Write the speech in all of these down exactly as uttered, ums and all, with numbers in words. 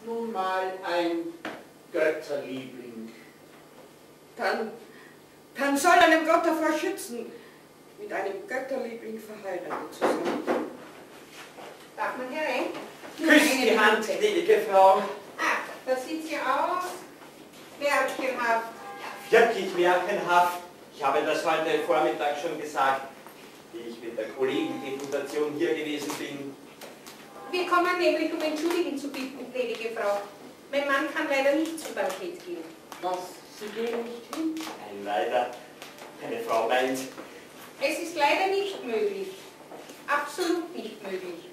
nun mal ein Götterliebling. Dann, dann soll einem Gott davor schützen, mit einem Götterliebling verheiratet zu sein. Darf man herein? Küsst die Hand, gnädige Frau. Ah, das sieht ja aus märchenhaft. Ja, wirklich märchenhaft. Ich habe das heute Vormittag schon gesagt, wie ich mit der Kollegendeputation hier gewesen bin. Wir kommen nämlich, um Entschuldigung zu bitten, gnädige Frau. Mein Mann kann leider nicht zum Bankett gehen. Was? Sie gehen nicht hin? Nein, leider. Meine Frau meint. Es ist leider nicht möglich. Absolut nicht möglich.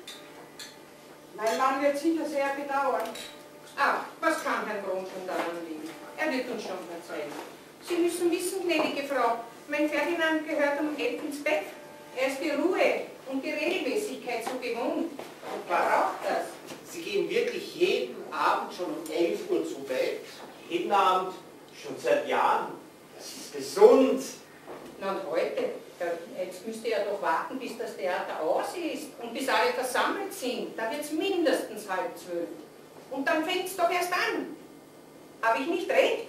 Mein Mann wird sicher sehr bedauern. Ah, was kann Herrn Brunn schon daran liegen? Er wird uns schon verzeihen. Sie müssen wissen, gnädige Frau, mein Ferdinand gehört um elf ins Bett. Er ist die Ruhe und die Regelmäßigkeit so gewohnt. Und wer braucht das? Sie gehen wirklich jeden Abend schon um elf Uhr zu Bett? Jeden Abend, schon seit Jahren. Das ist gesund. Na und heute? Ja, jetzt müsste er doch warten, bis das Theater aus ist und bis alle versammelt sind. Da wird es mindestens halb zwölf. Und dann fängt es doch erst an. Habe ich nicht recht?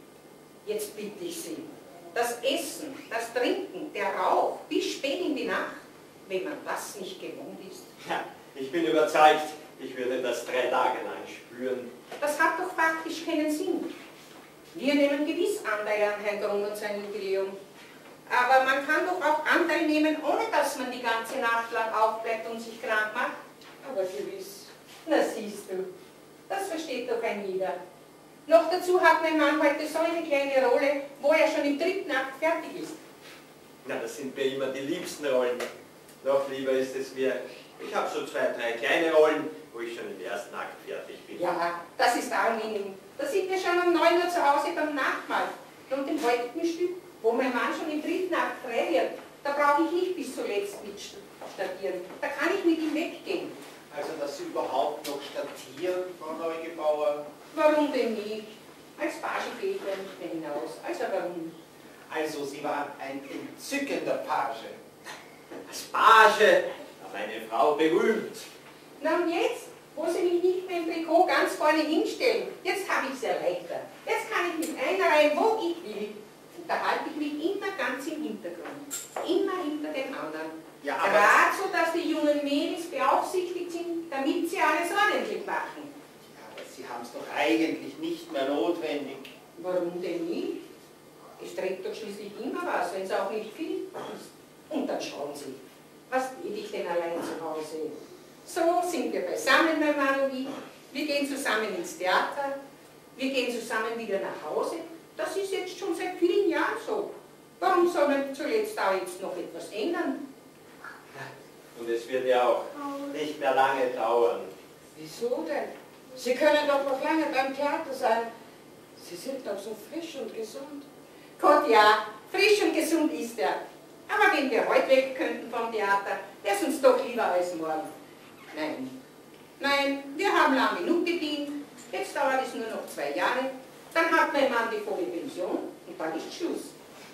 Jetzt bitte ich Sie. Das Essen, das Trinken, der Rauch, bis spät in die Nacht, wenn man das nicht gewohnt ist. Ja, ich bin überzeugt, ich würde das drei Tage lang spüren. Das hat doch faktisch keinen Sinn. Wir nehmen gewiss Anteil an Herrn Grund und sein Jubiläum. Aber man kann doch auch Anteil nehmen, ohne dass man die ganze Nacht lang aufbleibt und sich krank macht. Aber gewiss. Na siehst du, das versteht doch ein jeder. Noch dazu hat mein Mann heute so eine kleine Rolle, wo er schon im dritten Akt fertig ist. Na, das sind mir immer die liebsten Rollen. Noch lieber ist es mir, ich habe so zwei, drei kleine Rollen, wo ich schon im ersten Akt fertig bin. Ja, das ist angenehm. Da sind wir schon um neun Uhr zu Hause beim Nachtmahl. Und im heutigen Stück, wo mein Mann schon im dritten Akt frei wird, da brauche ich nicht bis zuletzt mitstadieren. Da kann ich mit ihm weggehen. Also, dass Sie überhaupt noch statieren, Frau Neugebauer? Warum denn nicht? Als Page gehe ich ja nicht mehr hinaus. Also warum? Also, Sie waren ein entzückender Page. Als Page war meine Frau berühmt. Na und jetzt, wo Sie mich nicht mehr im Trikot ganz vorne hinstellen, jetzt habe ich es erleichtert. Jetzt kann ich mich einreihen, wo ich will. Und da halte ich mich immer ganz im Hintergrund. Immer hinter den anderen. Ja, aber Gerade so, dass die jungen Mädels beaufsichtigt sind, damit sie alles ordentlich machen. Ja, aber Sie haben es doch eigentlich nicht mehr notwendig. Warum denn nicht? Es trägt doch schließlich immer was, wenn es auch nicht viel ist. Und dann schauen Sie, was will ich denn allein zu Hause? So sind wir beisammen, mein Mann und ich. Wir gehen zusammen ins Theater, wir gehen zusammen wieder nach Hause. Das ist jetzt schon seit vielen Jahren so. Warum soll man zuletzt auch jetzt noch etwas ändern? Und es wird ja auch nicht mehr lange dauern. Wieso denn? Sie können doch noch lange beim Theater sein. Sie sind doch so frisch und gesund. Gott ja, frisch und gesund ist er. Aber wenn wir heute weg könnten vom Theater, wäre es uns doch lieber als morgen. Nein, nein, wir haben lang genug gedient. Jetzt dauert es nur noch zwei Jahre. Dann hat mein Mann die volle Pension und dann ist Schluss.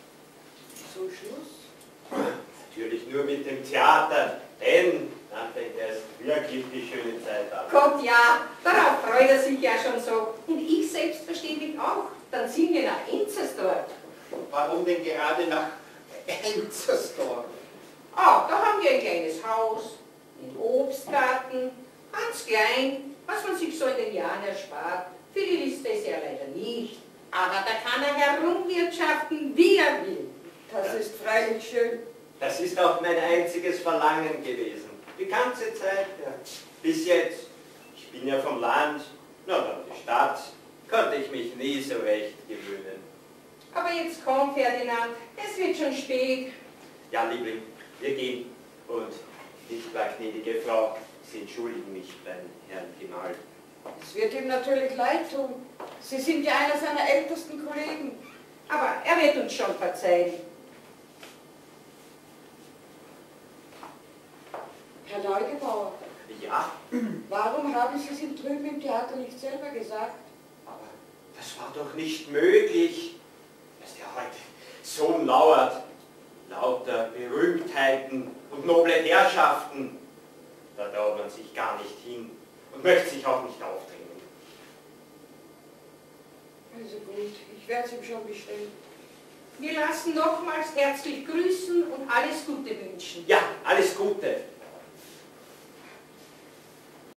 So Schluss? Natürlich nur mit dem Theater, denn dann fängt erst wirklich die schöne Zeit an. Gott ja, darauf freut er sich ja schon so. Und ich selbstverständlich auch. Dann ziehen wir nach Inzersdorf. Warum denn gerade nach Enzersdorf? Ah, da haben wir ein kleines Haus, einen Obstgarten, ganz klein, was man sich so in den Jahren erspart. Für die Liste ist er leider nicht. Aber da kann er herumwirtschaften, wie er will. Das ist freilich schön. Das ist auch mein einziges Verlangen gewesen. Die ganze Zeit, ja. Bis jetzt. Ich bin ja vom Land, na dann die Stadt, konnte ich mich nie so recht gewöhnen. Aber jetzt komm, Ferdinand, es wird schon spät. Ja, Liebling, wir gehen. Und nicht wahr, gnädige Frau, Sie entschuldigen mich beim Herrn Gemahl. Es wird ihm natürlich leid tun. Sie sind ja einer seiner ältesten Kollegen. Aber er wird uns schon verzeihen. Herr Neugebauer, Ja, warum haben Sie es ihm drüben im Theater nicht selber gesagt? aber das war doch nicht möglich, dass der heute so lauert. Lauter Berühmtheiten und noble Herrschaften. Da traut man sich gar nicht hin und möchte sich auch nicht aufdrängen. Also gut, ich werde es ihm schon bestellen. Wir lassen nochmals herzlich grüßen und alles Gute wünschen. Ja, alles Gute.